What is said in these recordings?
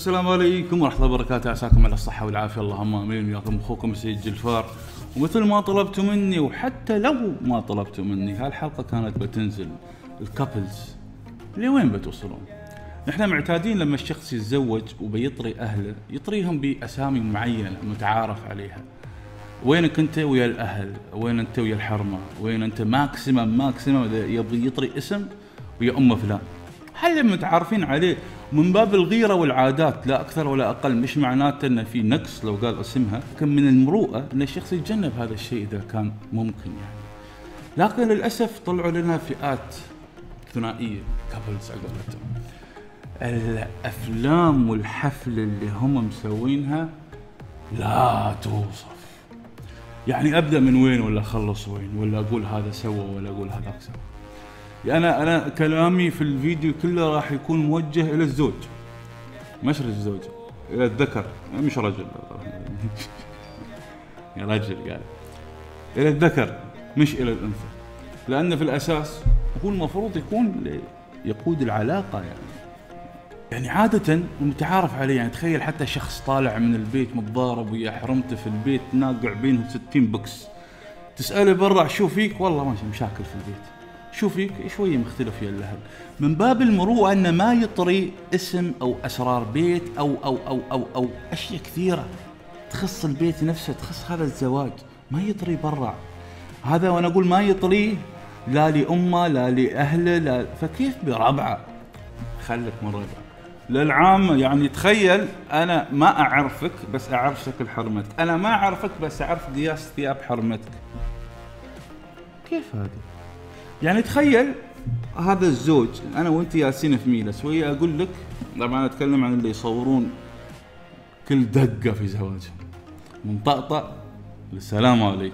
السلام عليكم ورحمة الله وبركاته، عساكم على الصحة والعافية، اللهم امين. وياكم اخوكم سيد جلفار. ومثل ما طلبتوا مني، وحتى لو ما طلبتوا مني، هالحلقة كانت بتنزل الكابلز لوين بتوصلون. نحن معتادين لما الشخص يتزوج وبيطري اهله يطريهم باسامي معينة متعارف عليها. وينك انت ويا الاهل، وين انت ويا الحرمة، وين انت ماكسيمم يبغي يطري اسم ويا ام فلان. هل متعارفين عليه من باب الغيرة والعادات لا أكثر ولا أقل، مش معناته أنه في نقص لو قال اسمها. لكن من المروءة أن الشخص يتجنب هذا الشيء إذا كان ممكن يعني. لكن للأسف طلعوا لنا فئات ثنائية، كابلز على قولتهم. الأفلام والحفل اللي هم مسوينها لا توصف. يعني أبدأ من وين ولا أخلص وين، ولا أقول هذا سوى ولا أقول هذاك سوى. أنا كلامي في الفيديو كله راح يكون موجه إلى الزوج، مش الزوج، إلى الذكر، مش رجل يا رجل قال إلى الذكر مش إلى الأنثى، لأن في الأساس هو المفروض يكون يقود العلاقة يعني عادة متعارف عليه. يعني تخيل حتى شخص طالع من البيت متضارب ويا حرمته في البيت، ناقع بينهم 60 بكس، تسأله برا شو فيك، والله ماشي مشاكل في البيت، شو فيك شوية مختلف يا الأهل. من باب المروءة أنه ما يطري اسم أو أسرار بيت أو أشياء كثيرة تخص البيت نفسه، تخص هذا الزواج، ما يطري برا هذا. وأنا أقول ما يطري لا لأمه لا لأهله لا، فكيف بربعه؟ خلك من ربعه للعامة. يعني تخيل أنا ما أعرفك بس أعرف شكل حرمتك، أنا ما أعرفك بس أعرف قياس ثياب حرمتك. كيف هذا؟ يعني تخيل هذا الزوج، أنا وأنت ياسين في ميلة سوية، أقول لك طبعا أنا أتكلم عن اللي يصورون كل دقة في زواجهم، من طقطق للسلام عليكم،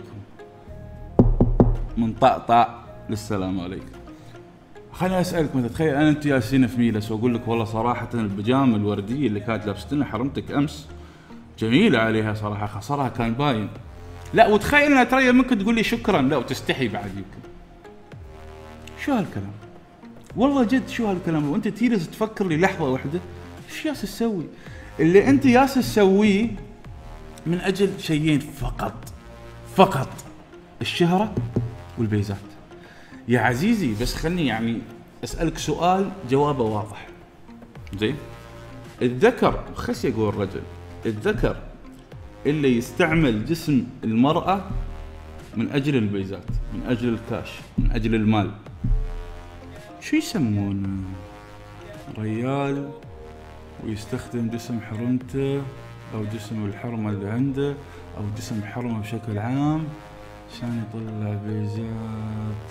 من طقطق للسلام عليكم. خليني أسألك مثلا، تخيل أنا أنت ياسين في ميلة وأقول لك والله صراحة البيجامة الوردية اللي كانت لابستنها حرمتك أمس جميلة عليها صراحة، خصرها كان باين. لا وتخيل أنا ترى ممكن تقول لي شكرا، لا وتستحي بعد يمكن. شو هالكلام؟ والله جد شو هالكلام؟ وانت تجلس تفكر لي لحظه واحده ايش ياس تسوي؟ اللي انت ياس تسويه من اجل شيئين فقط الشهره والبيزات. يا عزيزي بس خلني يعني اسالك سؤال جوابه واضح. زين؟ الذكر خشي يقول الرجل، الذكر اللي يستعمل جسم المراه من اجل البيزات، من اجل الكاش، من اجل المال، شو يسمونه؟ ريال ويستخدم جسم حرمته او جسم الحرمة اللي عنده او جسم حرمة بشكل عام عشان يطلع بيزات.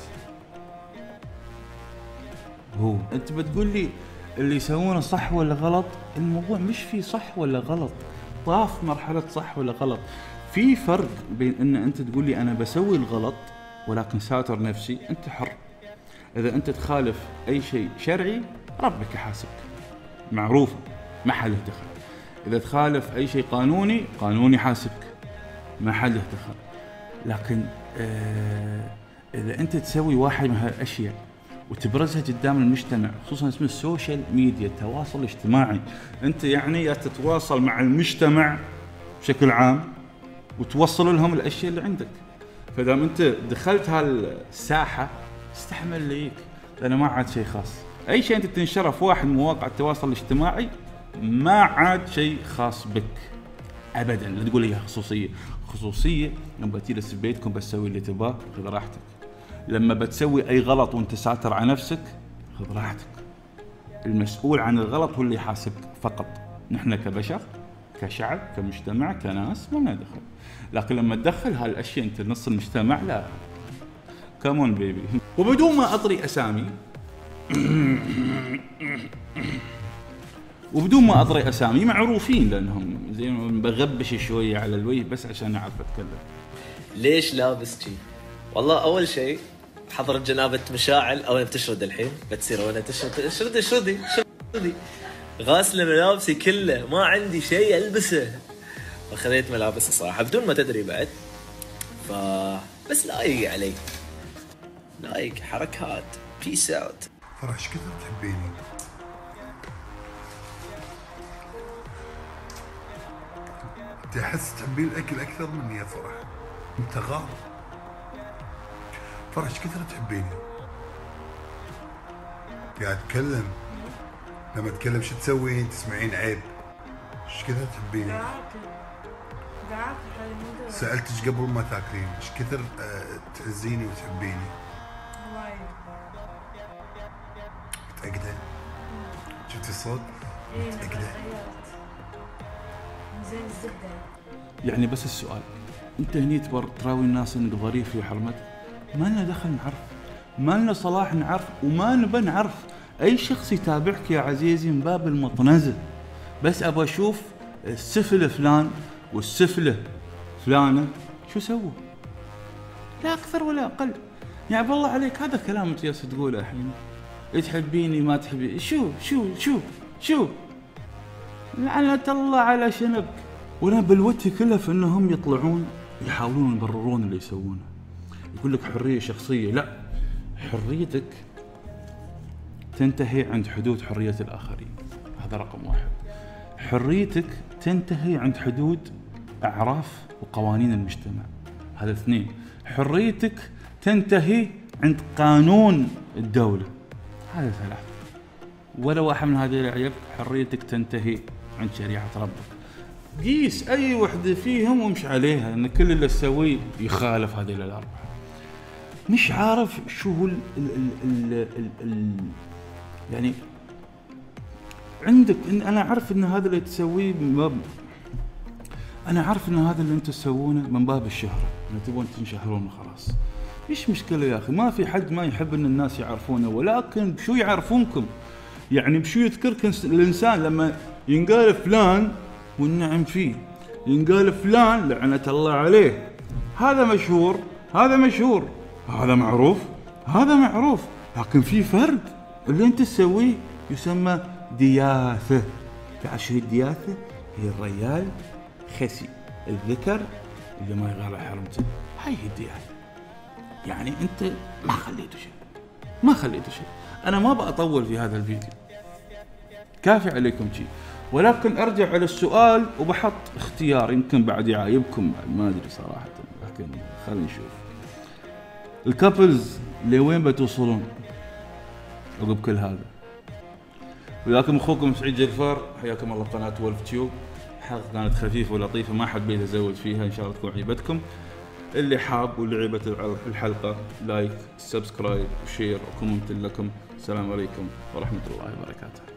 هو انت بتقول لي اللي يسوونه صح ولا غلط؟ الموضوع مش في صح ولا غلط، طاف مرحلة صح ولا غلط. في فرق بين ان انت تقول لي انا بسوي الغلط ولكن ساتر نفسي، انت حر. إذا أنت تخالف أي شيء شرعي ربك يحاسبك، معروفة ما حد يدخل. إذا تخالف أي شيء قانوني يحاسبك، ما حد يدخل. لكن إذا أنت تسوي واحد من هالأشياء وتبرزها قدام المجتمع، خصوصا اسمه السوشيال ميديا، التواصل الاجتماعي، أنت يعني تتواصل مع المجتمع بشكل عام وتوصل لهم الأشياء اللي عندك. فإذا أنت دخلت هالساحة استحمل ليك، لأن ما عاد شيء خاص. أي شيء أنت تنشره في واحد من مواقع التواصل الاجتماعي ما عاد شيء خاص بك أبدا. لا تقول لي خصوصية لما بتجلس في بيتكم بتسوي اللي تباه، خذ راحتك. لما بتسوي أي غلط وأنت ساتر على نفسك خذ راحتك. المسؤول عن الغلط هو اللي يحاسبك فقط. نحن كبشر، كشعب، كمجتمع، كناس ما ندخل. لكن لما تدخل هالأشياء أنت نص المجتمع، لا كمون بيبي. وبدون ما أطري أسامي معروفين لأنهم زي ما بغبش شوية على الوجه بس عشان أعرف أتكلم. ليش لابس شي؟ والله أول شيء حضرت جنابة مشاعل أو بتشرد الحين بتصير وأنا اشردي غاسلة ملابسي كله، ما عندي شيء ألبسه، فخذيت ملابس الصراحة بدون ما تدري بعد. بس لايق علي، لايق حركات. بيس اوت. فرح ايش كثر تحبيني؟ انت احس تحبين الاكل اكثر مني يا فرح. انت غلط. فرح ايش كثر تحبيني؟ قاعد اتكلم. لما اتكلم شو تسوين؟ تسمعين عيب. ايش كثر تحبيني؟ قاعد سألتش قبل ما تاكلين ايش كثر تعزيني وتحبيني؟ وايد. متأكدة؟ شفتي الصوت؟ متأكدة؟ زين الزبدة. يعني بس السؤال، انت هني تراوي الناس انك ظريف وحرمتك، ما لنا دخل نعرف، ما لنا صلاح نعرف، وما نبى نعرف. اي شخص يتابعك يا عزيزي من باب المطنزه، بس ابغى اشوف السفل فلان والسفله فلانه شو سووا، لا اكثر ولا اقل. يعني بالله عليك هذا كلام انت جالس تقوله الحين، تحبيني ما تحبيني، شو لعنة الله على شنب. وانا بلوتي كلها في انهم يطلعون يحاولون يبررون اللي يسوونه، يقول لك حريه شخصيه. لا، حريتك تنتهي عند حدود حريه الاخرين، هذا رقم واحد. حريتك تنتهي عند حدود اعراف وقوانين المجتمع، هذا اثنين. حريتك تنتهي عند قانون الدوله، هذا ثلاث. ولا واحد من هذه العيب. حريتك تنتهي عند شريعه ربك. قيس اي وحده فيهم وامش عليها، ان كل اللي تسويه يخالف هذه الاربعه. مش عارف شو هو يعني عندك إن انا عارف ان هذا اللي تسويه من باب، انا عارف ان هذا اللي انتم تسوونه من باب الشهره، ان تبون تنشهرون خلاص. مش مشكله يا اخي، ما في حد ما يحب ان الناس يعرفونه، ولكن بشو يعرفونكم؟ يعني بشو يذكرك الانسان لما ينقال فلان والنعم فيه، ينقال فلان لعنة الله عليه، هذا مشهور، هذا مشهور، هذا معروف، هذا معروف. لكن في فرق، اللي انت تسويه يسمى دياثة. تعرف شو الدياثة؟ هي الرجال خسي، الذكر اللي ما يغالى حرمته، هاي هي الدياثة. يعني انت ما خليته شيء. انا ما بطول في هذا الفيديو، كافي عليكم شيء. ولكن ارجع على السؤال وبحط اختيار يمكن بعد يعايبكم، ما ادري صراحه، لكن خلينا نشوف الكابلز لوين بتوصلون عقب كل هذا. وياكم اخوكم سعيد جلفار، حياكم الله بقناه وولف تيوب. حلقه كانت خفيفه ولطيفه، ما حبيت ازود فيها، ان شاء الله تكون عجبتكم. اللي حاب واللي عجبت الحلقه لايك، سبسكرايب، وشير وكومنت لكم. السلام عليكم ورحمه الله وبركاته.